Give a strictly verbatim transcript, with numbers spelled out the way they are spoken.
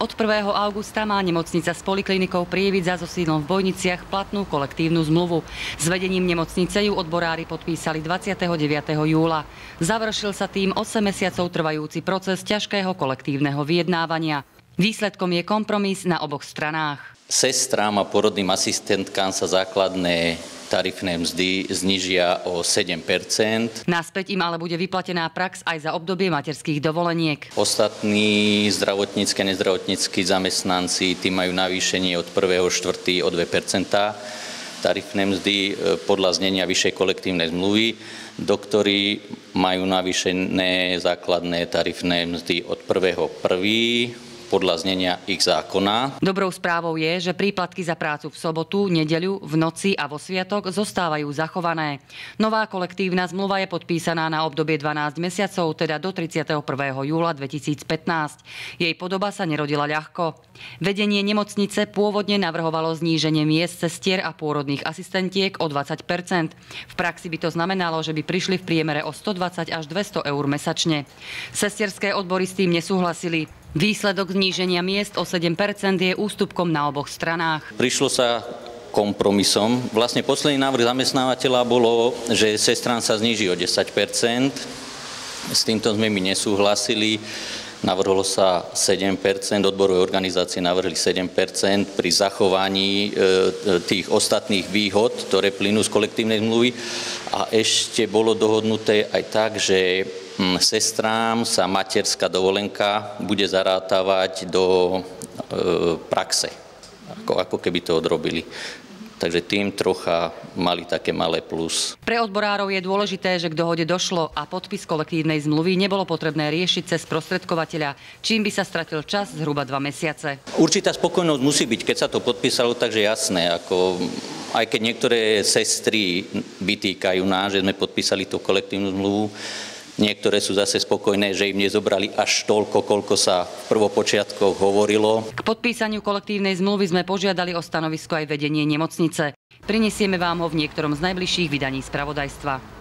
Od prvého augusta má nemocnica s poliklinikou Prievidza so sídlom v Bojniciach platnú kolektívnu zmluvu. S vedením nemocnice ju odborári podpísali dvadsiateho deviateho júla. Završil sa tým osem mesiacov trvajúci proces ťažkého kolektívneho vyjednávania. Výsledkom je kompromis na oboch stranách. Sestrám a porodným asistentkám sa základné tarifné mzdy znížia o sedem percent. Naspäť im ale bude vyplatená prax aj za obdobie materských dovoleniek. Ostatní zdravotnícki a nezdravotnícki zamestnanci tí majú navýšenie od prvého štvrtého o dve percentá tarifné mzdy podľa znenia vyššej kolektívnej zmluvy. Doktori majú navýšené základné tarifné mzdy od prvého prvého podľa znenia ich zákona. Dobrou správou je, že príplatky za prácu v sobotu, nedeľu, v noci a vo sviatok zostávajú zachované. Nová kolektívna zmluva je podpísaná na obdobie dvanásť mesiacov, teda do tridsiateho prvého júla dvetisícpätnásť. Jej podoba sa nerodila ľahko. Vedenie nemocnice pôvodne navrhovalo zníženie miest sestier a pôrodných asistentiek o dvadsať percent. V praxi by to znamenalo, že by prišli v priemere o stodvadsať až dvesto eur mesačne. Sestierské odbory s tým nesúhlasili. Výsledok zníženia miest o sedem percent je ústupkom na oboch stranách. Prišlo sa kompromisom. Vlastne posledný návrh zamestnávateľa bolo, že sestrám sa zníži o desať percent. S týmto sme my nesúhlasili. Navrhlo sa sedem percent, odborové organizácie navrhli sedem percent pri zachovaní tých ostatných výhod, ktoré plynú z kolektívnej zmluvy. A ešte bolo dohodnuté aj tak, že sestrám sa materská dovolenka bude zarátavať do e, praxe, ako, ako keby to odrobili. Takže tým trocha mali také malé plus. Pre odborárov je dôležité, že k dohode došlo a podpis kolektívnej zmluvy nebolo potrebné riešiť cez sprostredkovateľa, čím by sa stratil čas zhruba dva mesiace. Určitá spokojnosť musí byť, keď sa to podpísalo, takže jasné, ako aj keď niektoré sestry vytýkajú nás, že sme podpísali tú kolektívnu zmluvu, niektoré sú zase spokojné, že im nezobrali až toľko, koľko sa v prvopočiatkoch hovorilo. K podpísaniu kolektívnej zmluvy sme požiadali o stanovisko aj vedenie nemocnice. Prinesieme vám ho v niektorom z najbližších vydaní spravodajstva.